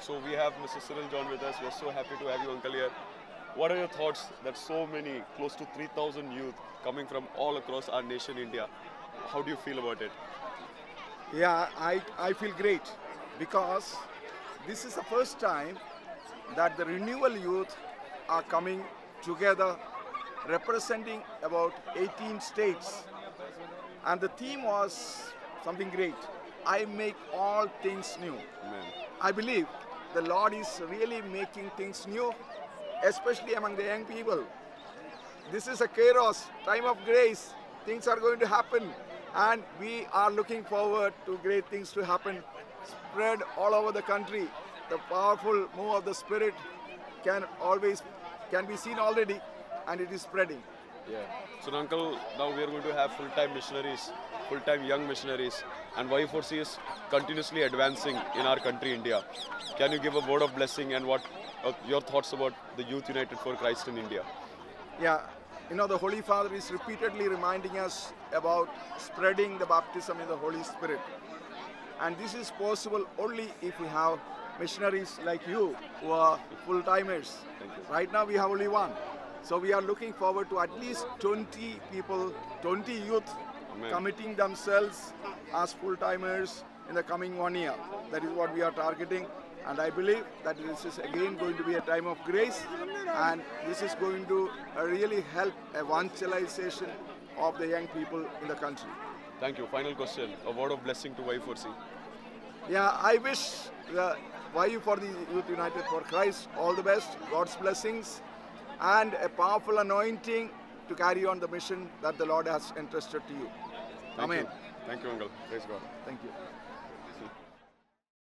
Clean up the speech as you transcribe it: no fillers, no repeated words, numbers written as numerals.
So we have Mr. Cyril John with us. We are so happy to have you, Uncle, here. What are your thoughts that so many, close to 3,000 youth coming from all across our nation, India? How do you feel about it? Yeah, I feel great because this is the first time that the renewal youth are coming together representing about 18 states. And the theme was something great. I make all things new. Amen. I believe the Lord is really making things new, especially among the young people. This is a kairos, time of grace. Things are going to happen, and we are looking forward to great things to happen, spread all over the country. The powerful move of the Spirit can be seen already, and it is spreading. Yeah. So, Uncle, now we are going to have full-time missionaries, full-time young missionaries, and YU4C is continuously advancing in our country, India. Can you give a word of blessing and what your thoughts about the Youth United for Christ in India? Yeah, the Holy Father is repeatedly reminding us about spreading the baptism in the Holy Spirit. And this is possible only if we have missionaries like you who are full-timers. Right now we have only one. So we are looking forward to at least 20 people, 20 youth Amen. Committing themselves as full-timers in the coming 1 year. That is what we are targeting. And I believe that this is again going to be a time of grace, and this is going to really help evangelization of the young people in the country. Thank you. Final question, a word of blessing to YU4C. Yeah, I wish the YU for the Youth United for Christ all the best, God's blessings, and a powerful anointing to carry on the mission that the Lord has entrusted to you. Amen. Thank you, Uncle. Praise God. Thank you.